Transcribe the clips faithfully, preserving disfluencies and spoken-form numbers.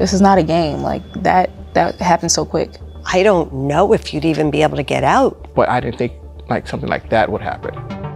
This is not a game. Like, that, that happened so quick. I don't know if you'd even be able to get out. But I didn't think like something like that would happen.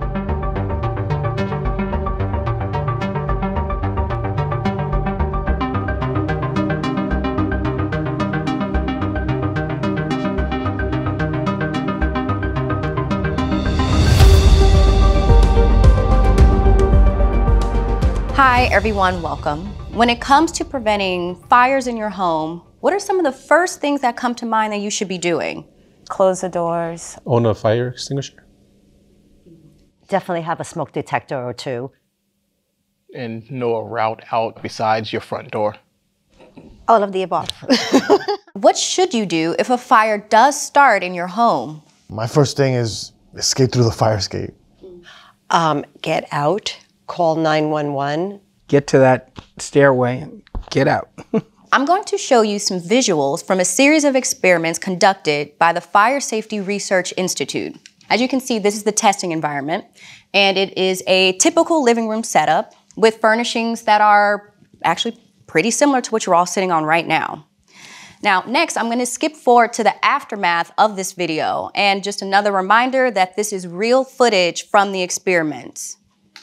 Hi everyone, welcome. When it comes to preventing fires in your home, what are some of the first things that come to mind that you should be doing? Close the doors. Own a fire extinguisher. Definitely have a smoke detector or two. And know a route out besides your front door. All of the above. What should you do if a fire does start in your home? My first thing is escape through the fire escape. Um, get out, call nine one one. Get to that stairway and get out. I'm going to show you some visuals from a series of experiments conducted by the Fire Safety Research Institute. As you can see, this is the testing environment, and it is a typical living room setup with furnishings that are actually pretty similar to what you're all sitting on right now. Now, next, I'm going to skip forward to the aftermath of this video, and just another reminder that this is real footage from the experiments.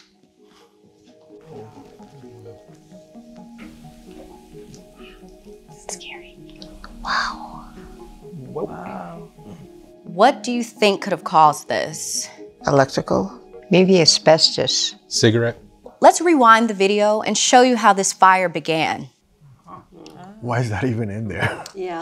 Scary. Wow. Wow. What do you think could have caused this? Electrical. Maybe asbestos. Cigarette. Let's rewind the video and show you how this fire began. Why is that even in there? Yeah.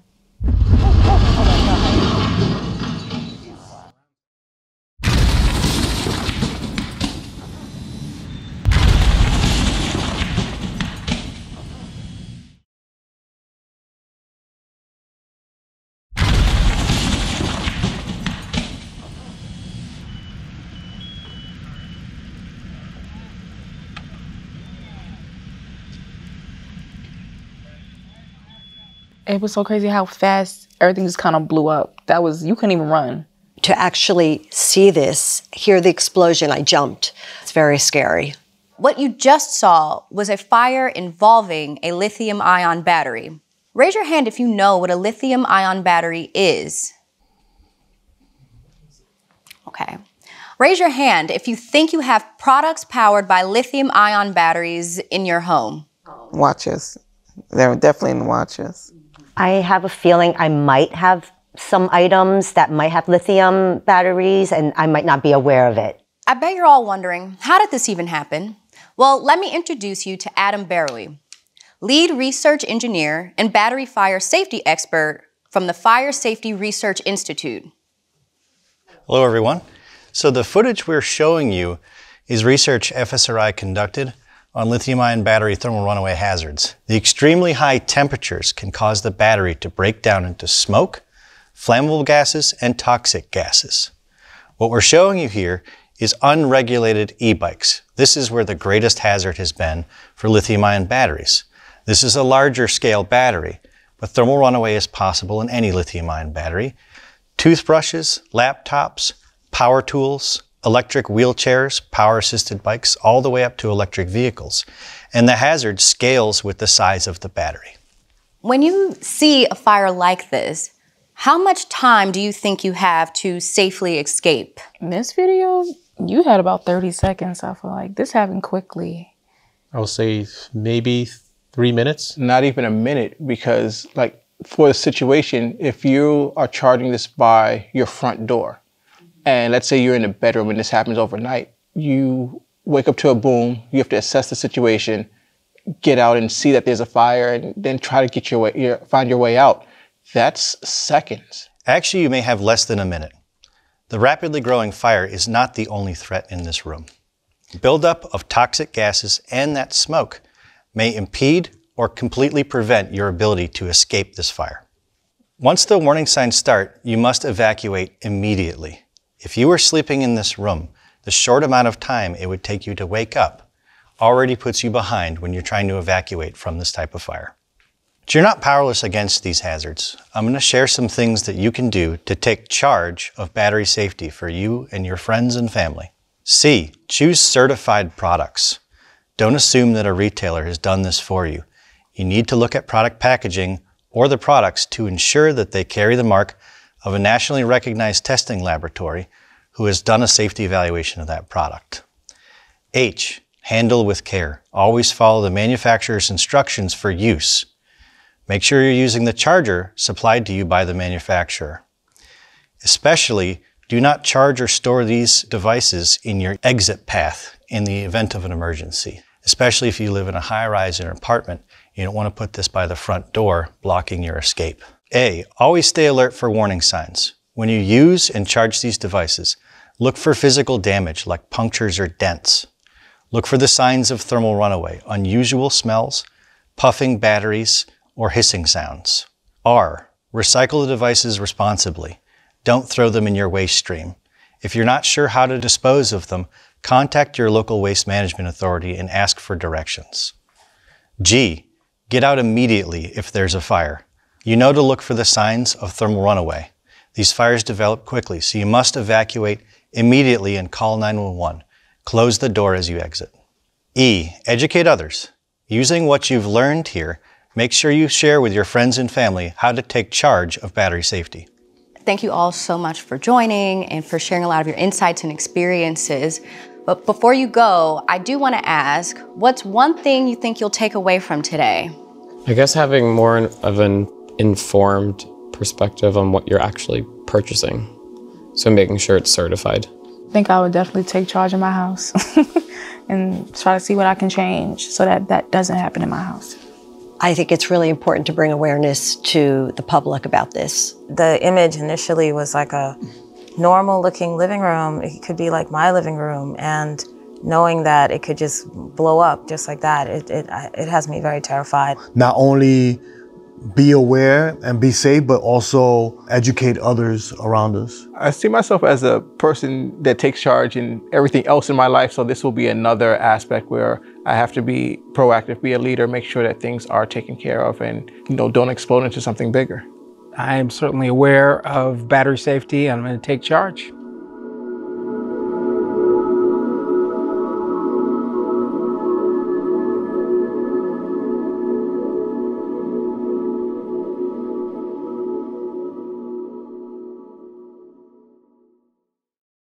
It was so crazy how fast everything just kind of blew up. That was, you couldn't even run. To actually see this, hear the explosion, I jumped. It's very scary. What you just saw was a fire involving a lithium-ion battery. Raise your hand if you know what a lithium-ion battery is. Okay. Raise your hand if you think you have products powered by lithium-ion batteries in your home. Watches. They're definitely in watches. I have a feeling I might have some items that might have lithium batteries and I might not be aware of it. I bet you're all wondering, how did this even happen? Well, let me introduce you to Adam Barrowey, lead research engineer and battery fire safety expert from the Fire Safety Research Institute. Hello everyone. So the footage we're showing you is research F S R I conducted on lithium-ion battery thermal runaway hazards. The extremely high temperatures can cause the battery to break down into smoke, flammable gases, and toxic gases. What we're showing you here is unregulated e-bikes. This is where the greatest hazard has been for lithium-ion batteries. This is a larger scale battery, but thermal runaway is possible in any lithium-ion battery. Toothbrushes, laptops, power tools, electric wheelchairs, power-assisted bikes, all the way up to electric vehicles. And the hazard scales with the size of the battery. When you see a fire like this, how much time do you think you have to safely escape? In this video, you had about thirty seconds. I feel like this happened quickly. I would say maybe three minutes. Not even a minute, because like for the situation, if you are charging this by your front door, and let's say you're in a bedroom and this happens overnight, you wake up to a boom, you have to assess the situation, get out and see that there's a fire, and then try to get your way, your, find your way out. That's seconds. Actually, you may have less than a minute. The rapidly growing fire is not the only threat in this room. Buildup of toxic gases and that smoke may impede or completely prevent your ability to escape this fire. Once the warning signs start, you must evacuate immediately. If you were sleeping in this room, the short amount of time it would take you to wake up already puts you behind when you're trying to evacuate from this type of fire. But you're not powerless against these hazards. I'm going to share some things that you can do to take charge of battery safety for you and your friends and family. C, choose certified products. Don't assume that a retailer has done this for you. You need to look at product packaging or the products to ensure that they carry the mark of a nationally recognized testing laboratory who has done a safety evaluation of that product. H, handle with care. Always follow the manufacturer's instructions for use. Make sure you're using the charger supplied to you by the manufacturer. Especially, do not charge or store these devices in your exit path in the event of an emergency. Especially if you live in a high-rise or apartment, you don't want to put this by the front door, blocking your escape. A, always stay alert for warning signs. When you use and charge these devices, look for physical damage like punctures or dents. Look for the signs of thermal runaway, unusual smells, puffing batteries, or hissing sounds. R, recycle the devices responsibly. Don't throw them in your waste stream. If you're not sure how to dispose of them, contact your local waste management authority and ask for directions. G, get out immediately if there's a fire. You know to look for the signs of thermal runaway. These fires develop quickly, so you must evacuate immediately and call nine one one. Close the door as you exit. E, educate others. Using what you've learned here, make sure you share with your friends and family how to take charge of battery safety. Thank you all so much for joining and for sharing a lot of your insights and experiences. But before you go, I do want to ask, what's one thing you think you'll take away from today? I guess having more of an informed perspective on what you're actually purchasing. So making sure it's certified. I think I would definitely take charge of my house and try to see what I can change so that that doesn't happen in my house. I think it's really important to bring awareness to the public about this. The image initially was like a normal looking living room. It could be like my living room, and knowing that it could just blow up just like that, it, it, it has me very terrified. Not only be aware and be safe, but also educate others around us. I see myself as a person that takes charge in everything else in my life, so this will be another aspect where I have to be proactive, be a leader, make sure that things are taken care of and, you know, don't explode into something bigger. I am certainly aware of battery safety, and I'm going to take charge.